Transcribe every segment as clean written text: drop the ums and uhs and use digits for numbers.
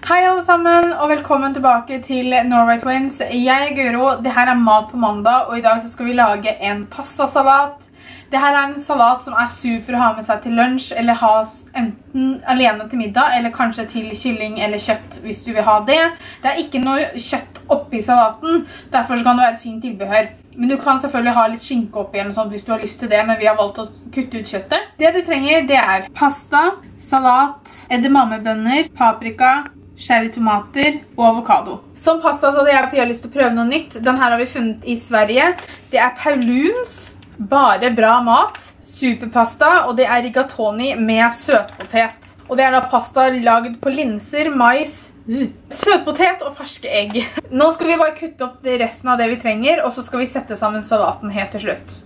Hei alle sammen, og velkommen tilbake til Norway Twins. Jeg er Guro, det her er mat på mandag, og i dag så skal vi lage en pastasalat. Det her er en salat som er super å ha med seg til lunsj, eller ha enten alene til middag, eller kanskje til kylling eller kjøtt hvis du vil ha det. Det er ikke noe kjøtt oppi salaten, derfor så kan det være fint tilbehør. Men du kan selvfølgelig ha litt skinke oppi eller noe sånt hvis du har lyst til det, men vi har valgt å kutte ut kjøttet. Det du trenger, det er pasta, salat, edamamebønner, paprika, cherry tomater og avokado. Som pasta så hadde jeg lyst til å prøve noe nytt. Den her har vi funnet i Sverige. Det er Pauluns, bare bra mat, superpasta, og det er rigatoni med søtpotet. Og det er da pasta lagd på linser, mais, søtpotet og ferske egg. Nå skal vi bare kutte opp resten av det vi trenger, og så skal vi sette sammen salaten helt til slutt.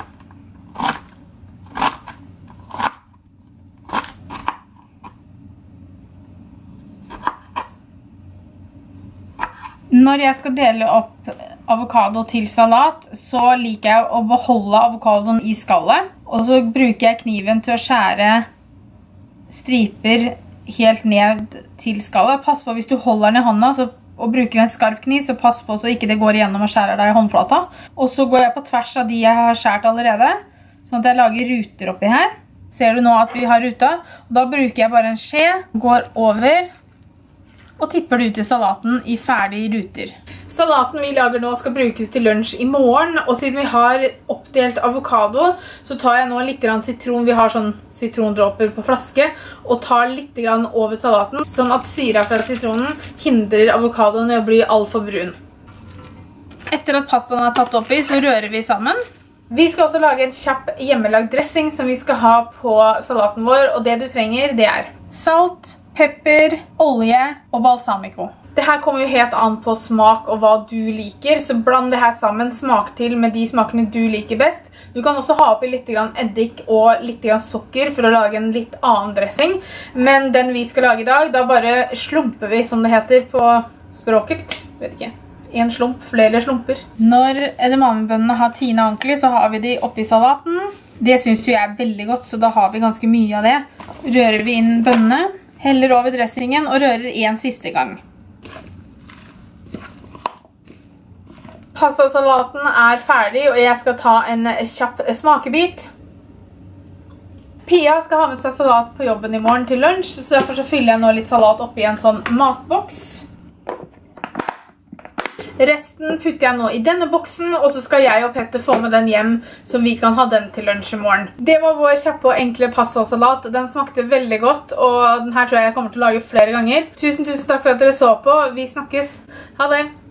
Når jeg skal dele opp avokado til salat, så liker jeg å beholde avokadoen i skallet. Og så bruker jeg kniven til å skjære striper helt ned til skallet. Pass på hvis du holder den i hånda og bruker en skarp kniv, så pass på så ikke det går igjennom og skjærer deg i håndflata. Og så går jeg på tvers av de jeg har skjært allerede, sånn at jeg lager ruter oppi her. Ser du nå at vi har ruta? Og da bruker jeg bare en skje, går over og tipper det ut i salaten i ferdige ruter. Salaten vi lager nå skal brukes til lunsj i morgen, og siden vi har oppdelt avokado, så tar jeg nå litt grann sitron, vi har sånn sitrondråper på flaske, og tar litt grann over salaten, sånn at syra fra sitronen hindrer avokadoen i å bli alt for brun. Etter at pastaen er tatt oppi, så rører vi sammen. Vi skal også lage en kjapp hjemmelagd dressing som vi skal ha på salaten vår, og det du trenger, det er salt, pepper, olje og balsamico. Det her kommer jo helt an på smak og hva du liker, så bland det her sammen, smak til med de smakene du liker best. Du kan også ha oppi litt grann eddik og litt grann sukker for å lage en litt annen dressing. Men den vi skal lage i dag, da bare slumper vi, som det heter på språket. Vet ikke. En slump, flere slumper. Når edamamebønnene har tina ordentlig, så har vi de oppi salaten. Det synes jo jeg er veldig godt, så da har vi ganske mye av det. Rører vi inn bønnene. Heller over dressingen og rører en siste gang. Pastasalaten er ferdig, og jeg skal ta en kjapp smakebit. Pia skal ha med seg salat på jobben i morgen til lunsj, så derfor så fyller jeg nå litt salat oppi en sånn matboks. Resten putter jeg nå i denne boksen, og så skal jeg og Petter få med den hjem, så vi kan ha den til lunsj i morgen. Det var vår kjappe og enkle pastasalat. Den smakte veldig godt, og den her tror jeg kommer til å lage flere ganger. Tusen takk for at dere så på. Vi snakkes. Ha det!